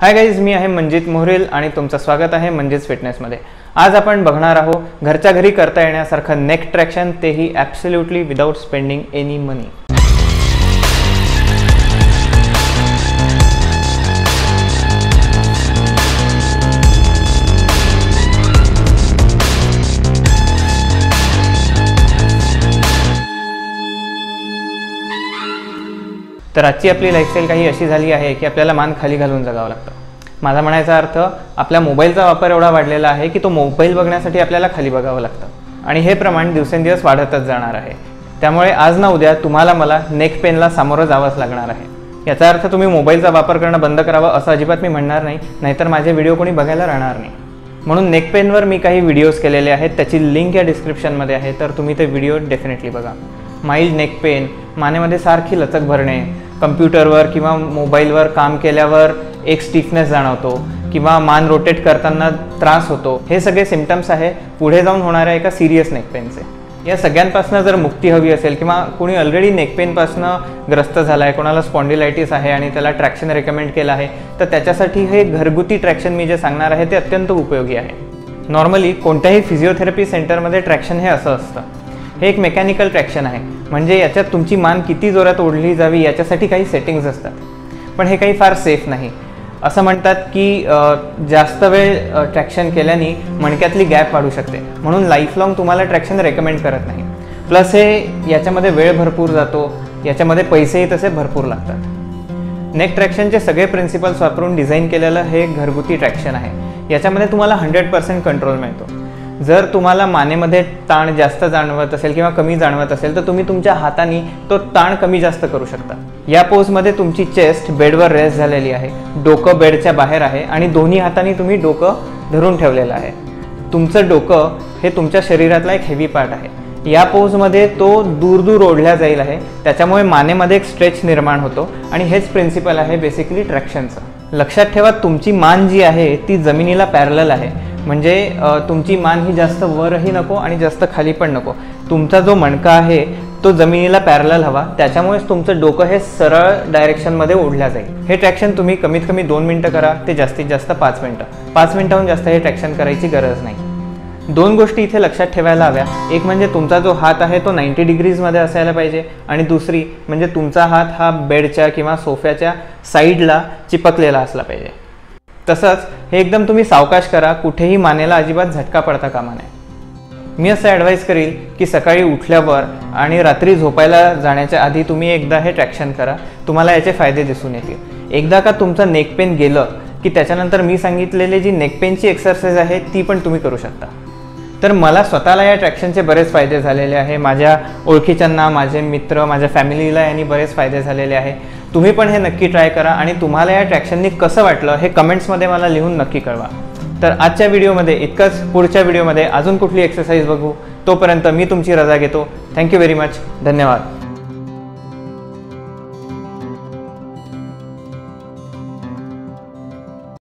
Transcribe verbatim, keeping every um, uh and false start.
Hi guys, मी आहे मंजित मोहरेल आणि तुमचं स्वागत आहे मंजित फिटनेसमध्ये। आज आपण बघणार आहोत घरच्या घरी करता येण्यासारखं नेक ट्रॅक्शन, तेही absolutely without spending any money. तर आजची आपली लाईफस्टाईल काही अशी झाली आहे की आपल्याला मान खाली घालून जगावं लागतं। माझा म्हणायचा अर्थ, आपल्या मोबाईलचा वापर एवढा वाढलेला आहे की तो मोबाईल बघण्यासाठी आपल्याला खाली बघावं लागतं आणि हे प्रमाण दिवसेंदिवस वाढतच जाणार आहे। त्यामुळे आज ना उद्या तुम्हाला मला नेक पेनला सामोरं जावंच लागणार आहे। याचा अर्थ तुम्ही मोबाईलचा वापर करणं बंद करावं असं अजिबात मी म्हणणार नाही, नाहीतर माझे व्हिडिओ कोणी बघायला राहणार नाही। म्हणून नेक पेनवर मी काही व्हिडिओज केलेले आहेत, त्याची लिंक या डिस्क्रिप्शनमध्ये आहे, तर तुम्ही ते व्हिडिओ डेफिनेटली बघा। माइल्ड नेक पेन, मानेमध्ये सारखी लचक भरणे, कम्प्युटरवर किंवा मोबाईलवर काम केल्यावर एक स्टिफनेस जाणवतो किंवा मान रोटेट करताना त्रास होतो, हे सगळे सिम्पटम्स आहे पुढे जाऊन होणाऱ्या एका सिरियस नेक पेनचे। या सगळ्यांपासून जर मुक्ती हवी असेल किंवा कोणी ऑलरेडी नेक पेनपासून ग्रस्त झाला आहे, कोणाला स्पॉन्डिलायटिस आहे आणि त्याला ट्रॅक्शन रेकमेंड केलं आहे, तर त्याच्यासाठी हे घरगुती ट्रॅक्शन मी जे सांगणार आहे ते अत्यंत उपयोगी आहे। नॉर्मली कोणत्याही फिजिओथेरपी सेंटरमध्ये ट्रॅक्शन हे असं असतं, हे एक मेकॅनिकल ट्रॅक्शन आहे, म्हणजे याच्यात तुमची मान किती जोरात ओढली जावी याच्यासाठी काही सेटिंग्स असतात, पण हे काही फार सेफ नाही। असं म्हणतात की जास्त वेळ ट्रॅक्शन केल्याने मणक्यातली गॅप वाढू शकते, म्हणून लाईफ लाँग तुम्हाला ट्रॅक्शन रेकमेंड करत नाही। प्लस हे याच्यामध्ये वेळ भरपूर जातो, याच्यामध्ये पैसेही तसे भरपूर लागतात। नेक ट्रॅक्शनचे सगळे प्रिन्सिपल्स वापरून डिझाईन केलेलं हे घरगुती ट्रॅक्शन आहे। याच्यामध्ये तुम्हाला हंड्रेड पर्सेंट कंट्रोल मिळतो। जर तुम्हाला मानेमध्ये ताण जास्त जाणवत असेल किंवा कमी जाणवत असेल तर तुम्ही तुमच्या हाताने तो ताण कमी जास्त करू शकता। या पोजमध्ये तुमची चेस्ट बेडवर रेस्ट झालेली आहे, डोकं बेडच्या बाहेर आहे आणि दोन्ही हातांनी तुम्ही डोकं धरून ठेवलेलं आहे। तुमचं डोकं हे तुमच्या शरीरातला एक हेवी पार्ट आहे। या पोजमध्ये तो दूर दूर ओढल्या जाईल आहे, त्याच्यामुळे मानेमध्ये एक स्ट्रेच निर्माण होतो आणि हेच प्रिन्सिपल आहे बेसिकली ट्रॅक्शनचं। लक्षात ठेवा, तुमची मान जी आहे ती जमिनीला पॅरलल आहे, म्हणजे तुमची मान ही जास्त वरही नको आणि जास्त खाली पण नको। तुमचा जो मणका आहे तो जमिनीला पॅरलल हवा, त्याच्यामुळेच तुमचं डोकं हे सरळ डायरेक्शनमध्ये ओढल्या जाईल। हे ट्रॅक्शन तुम्ही कमीत कमी दोन मिनटं करा, ते जास्तीत जास्त पाच मिनटं पाच मिनटाहून जास्त हे ट्रॅक्शन करायची गरज नाही। दोन गोष्टी इथे लक्षात ठेवायला हव्या, एक म्हणजे तुमचा जो हात आहे तो नाईंटी डिग्रीजमध्ये असायला पाहिजे आणि दुसरी म्हणजे तुमचा हात हा बेडच्या किंवा सोफ्याच्या साईडला चिपकलेला असला पाहिजे। तसंच हे एकदम तुम्ही सावकाश करा, कुठेही मानेला अजिबात झटका पडता कामा नये। मी असं ॲडवाईस करील की सकाळी उठल्यावर आणि रात्री झोपायला जाण्याच्या आधी तुम्ही एकदा हे ट्रॅक्शन करा, तुम्हाला याचे फायदे दिसून येतील। एकदा का तुमचं नेक पेन गेलं की त्याच्यानंतर मी सांगितलेली जी नेक पेनची एक्सरसाइज आहे ती पण तुम्ही करू शकता। तर मला स्वतःला या ट्रॅक्शनचे बरेच फायदे झालेले आहे, माझ्या ओळखीच्यांना, माझे मित्र, माझ्या फॅमिलीला यांनी बरेच फायदे झालेले आहे। तुम्ही पण हे नक्की ट्राय करा आणि तुम्हाला या ट्रॅक्शननी कसं वाटलं हे कमेंट्समध्ये मला लिहून नक्की कळवा। तर आजच्या व्हिडिओमध्ये इतकंच, पुढच्या व्हिडिओमध्ये अजून कुठली एक्सरसाइज बघू, तोपर्यंत मी तुमची रजा घेतो। थँक्यू व्हेरी मच, धन्यवाद।